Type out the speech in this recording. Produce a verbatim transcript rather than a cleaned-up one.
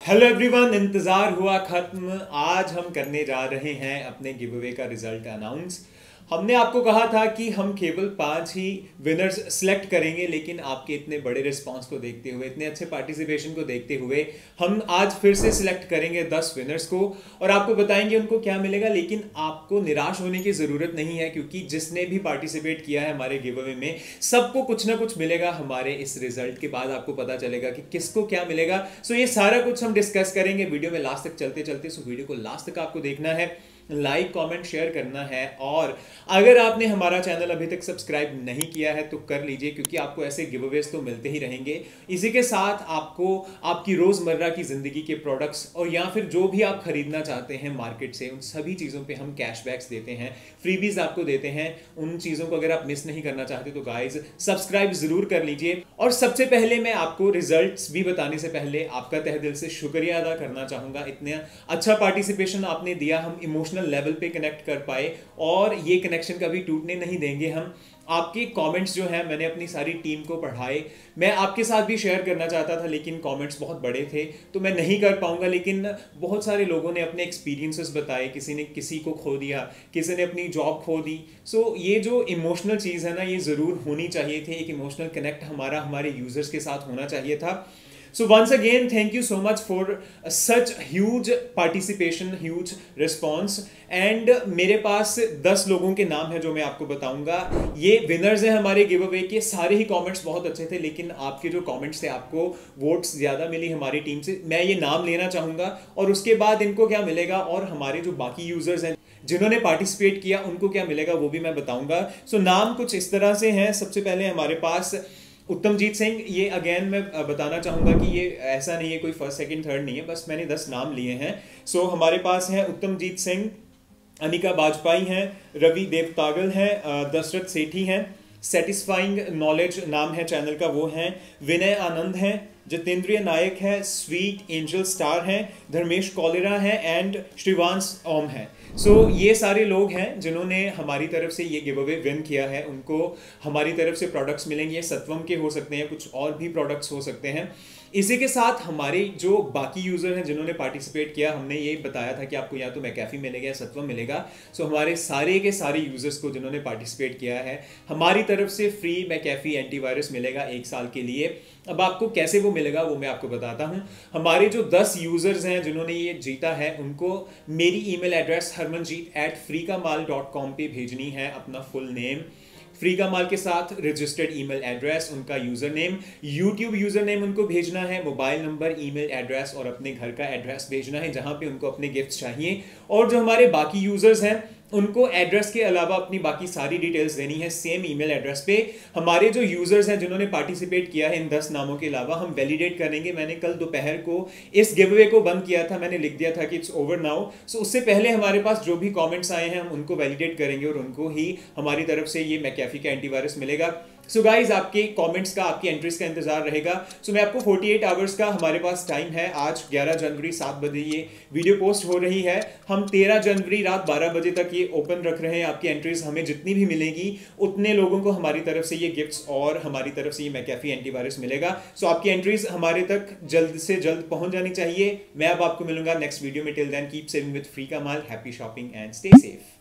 Hello everyone, इंतजार हुआ खत्म। आज हम करने जा रहे हैं अपने गिव अवे का रिजल्ट अनाउंस। हमने आपको कहा था कि हम केवल पांच ही विनर्स सेलेक्ट करेंगे, लेकिन आपके इतने बड़े रिस्पांस को देखते हुए, इतने अच्छे पार्टिसिपेशन को देखते हुए हम आज फिर से सिलेक्ट करेंगे दस विनर्स को और आपको बताएंगे उनको क्या मिलेगा। लेकिन आपको निराश होने की जरूरत नहीं है, क्योंकि जिसने भी पार्टिसिपेट किया है हमारे गिव अवे में सबको कुछ ना कुछ मिलेगा। हमारे इस रिजल्ट के बाद आपको पता चलेगा कि किसको क्या मिलेगा। सो ये सारा कुछ हम डिस्कस करेंगे वीडियो में लास्ट तक चलते चलते। सो वीडियो को लास्ट तक आपको देखना है, लाइक कमेंट शेयर करना है, और अगर आपने हमारा चैनल अभी तक सब्सक्राइब नहीं किया है तो कर लीजिए, क्योंकि आपको ऐसे गिव अवेज तो मिलते ही रहेंगे। इसी के साथ आपको आपकी रोजमर्रा की जिंदगी के प्रोडक्ट्स और या फिर जो भी आप खरीदना चाहते हैं मार्केट से, उन सभी चीजों पे हम कैशबैक्स देते हैं, फ्रीबीज आपको देते हैं। उन चीजों को अगर आप मिस नहीं करना चाहते तो गाइज सब्सक्राइब जरूर कर लीजिए। और सबसे पहले मैं आपको रिजल्ट्स भी बताने से पहले आपका तहे दिल से शुक्रिया अदा करना चाहूंगा। इतना अच्छा पार्टिसिपेशन आपने दिया, हम इमोशनल लेवल पे कनेक्ट कर पाए और ये कनेक्शन कभी टूटने नहीं देंगे हम। आपके कमेंट्स जो हैं मैंने अपनी सारी टीम को पढ़ाए, मैं आपके साथ भी शेयर करना चाहता था लेकिन कमेंट्स बहुत बड़े थे तो मैं नहीं कर पाऊंगा। लेकिन बहुत सारे लोगों ने अपने एक्सपीरियंसेस बताए, किसी ने किसी को खो दिया, किसी ने अपनी जॉब खो दी। सो so, ये जो इमोशनल चीज़ है ना, ये ज़रूर होनी चाहिए थी। एक इमोशनल कनेक्ट हमारा हमारे यूजर्स के साथ होना चाहिए था। So once again, thank you so much for uh, such huge participation, huge response. And मेरे पास दस लोगों के नाम है जो मैं आपको बताऊंगा। ये विनर्स हैं हमारे गिव अवे के। सारे ही कमेंट्स बहुत अच्छे थे, लेकिन आपके जो कमेंट्स थे, आपको वोट्स ज़्यादा मिली हमारी टीम से। मैं ये नाम लेना चाहूँगा और उसके बाद इनको क्या मिलेगा और हमारे जो बाकी यूजर्स हैं जिन्होंने पार्टिसिपेट किया उनको क्या मिलेगा वो भी मैं बताऊँगा। सो so, नाम कुछ इस तरह से हैं। सबसे पहले हमारे पास उत्तमजीत सिंह। ये अगेन मैं बताना चाहूँगा कि ये ऐसा नहीं है कोई फर्स्ट सेकंड थर्ड नहीं है, बस मैंने दस नाम लिए हैं। सो so, हमारे पास हैं उत्तमजीत सिंह, अनिका बाजपाई हैं, रवि देवतागल हैं, दशरथ सेठी हैं, सेटिस्फाइंग नॉलेज नाम है चैनल का वो हैं, विनय आनंद हैं, जितेंद्रिय नायक है, स्वीट एंजल स्टार हैं, धर्मेश कॉलेरा हैं एंड श्रीवांश ओम हैं। सो so, ये सारे लोग हैं जिन्होंने हमारी तरफ से ये गिव अवे विन किया है। उनको हमारी तरफ से प्रोडक्ट्स मिलेंगे, सत्वम के हो सकते हैं, कुछ और भी प्रोडक्ट्स हो सकते हैं। इसी के साथ हमारे जो बाकी यूजर हैं जिन्होंने पार्टिसिपेट किया, हमने ये बताया था कि आपको या तो मैकेफी मिलेगा या सत्वम मिलेगा। सो so, हमारे सारे के सारे यूजर्स को जिन्होंने पार्टिसिपेट किया है हमारी तरफ से फ्री मैकेफी एंटीवायरस मिलेगा एक साल के लिए। अब आपको कैसे वो मिलेगा वो मैं आपको बताता हूं। हमारे जो दस यूजर्स हैं जिन्होंने ये जीता है उनको मेरी email address Harmanjeet at Freekamaal dot com पे भेजनी है अपना फुल नेम, फ्रीकामाल के साथ रजिस्टर्ड ईमेल एड्रेस, उनका user name, YouTube user name उनको भेजना है, मोबाइल नंबर, ईमेल एड्रेस और अपने घर का एड्रेस भेजना है जहां पे उनको अपने गिफ्ट्स चाहिए। और जो हमारे बाकी यूजर्स हैं उनको एड्रेस के अलावा अपनी बाकी सारी डिटेल्स देनी है सेम ईमेल एड्रेस पे। हमारे जो यूजर्स हैं जिन्होंने पार्टिसिपेट किया है इन दस नामों के अलावा हम वैलिडेट करेंगे। मैंने कल दोपहर को इस गिव अवे को बंद किया था, मैंने लिख दिया था कि इट्स ओवर नाउ। सो उससे पहले हमारे पास जो भी कमेंट्स आए हैं हम उनको वैलिडेट करेंगे और उनको ही हमारी तरफ से ये मैकेफी का एंटीवायरस मिलेगा। सो so गाइज, आपके कमेंट्स का, आपकी एंट्रीज का इंतजार रहेगा। सो so मैं आपको अड़तालीस आवर्स का हमारे पास टाइम है। आज ग्यारह जनवरी सात बजे ये वीडियो पोस्ट हो रही है। हम तेरह जनवरी रात बारह बजे तक ये ओपन रख रहे हैं आपकी एंट्रीज। हमें जितनी भी मिलेगी उतने लोगों को हमारी तरफ से ये गिफ्ट्स और हमारी तरफ से ये मैकेफी एंटीवायरस मिलेगा। सो so आपकी एंट्रीज हमारे तक जल्द से जल्द पहुंच जानी चाहिए। मैं अब आपको मिलूंगा नेक्स्ट वीडियो में। Till then keep saving with Freekamaal. Happy shopping and stay safe.